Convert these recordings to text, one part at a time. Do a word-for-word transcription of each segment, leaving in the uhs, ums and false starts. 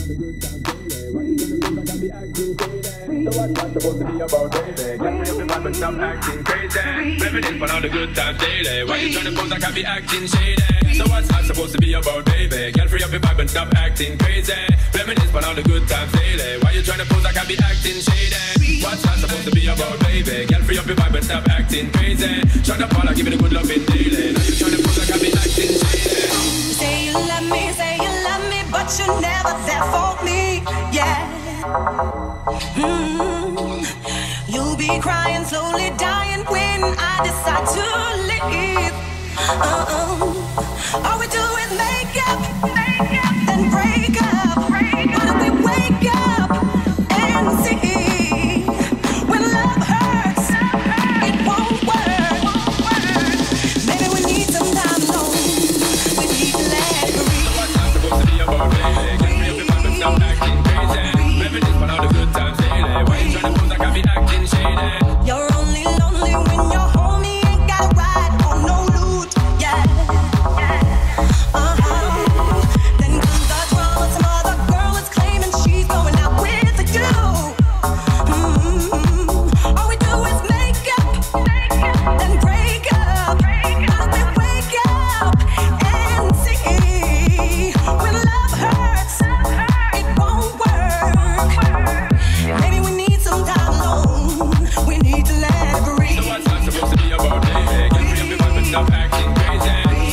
Supposed to be about baby. Get me up in vibe and stop acting crazy. Reminisce on all the good times daily. Why you trying to pose like I be acting shady? So what's that supposed to be about, baby? Get free up your vibe and stop acting crazy. Reminisce on all the good times daily. Why you trying to pose like I be acting shady? What's that supposed to be about, baby? Get free up your vibe and stop acting crazy. Shut up, all I give it a good loving daily. Now you trying to pose like I be acting shady. Say you love me, say you love me, but you're never there for me. Yeah. Mm-hmm. You'll be crying, slowly dying when I decide to leave. Uh-uh. All we do is make up, make up, then break up. But if we wake up and see when love hurts, it won't work. Maybe we need some time alone. We need to let it breathe. So what's that supposed to be about, baby? Get me up in vibe and stop acting crazy. Reminisce on all the good times daily. Why you trying to pose like I be acting shady? You're only lonely when you're home. You ain't got a ride or no loot. Yeah. Uh-huh. Then comes the drama. Some other girl is claiming she's going out with you. Mm-hmm. All we do is make up, then break up. But we wake up and see when love hurts, it won't work. Maybe we need some time alone. We need to let it breathe. So what's that supposed to be about, baby? Get free up your vibe and stop acting crazy.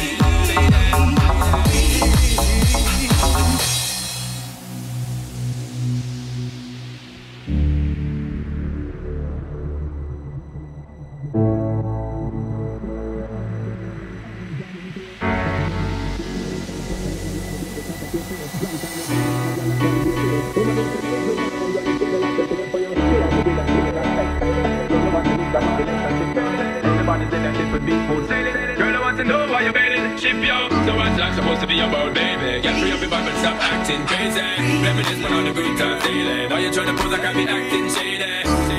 Girl, I want to know why you're bailing ship, yo. So what's that supposed to be about, baby? Get free up your vibe and stop acting crazy. Reminisce on all the good times daily. Now you're trying to pose like I be acting shady.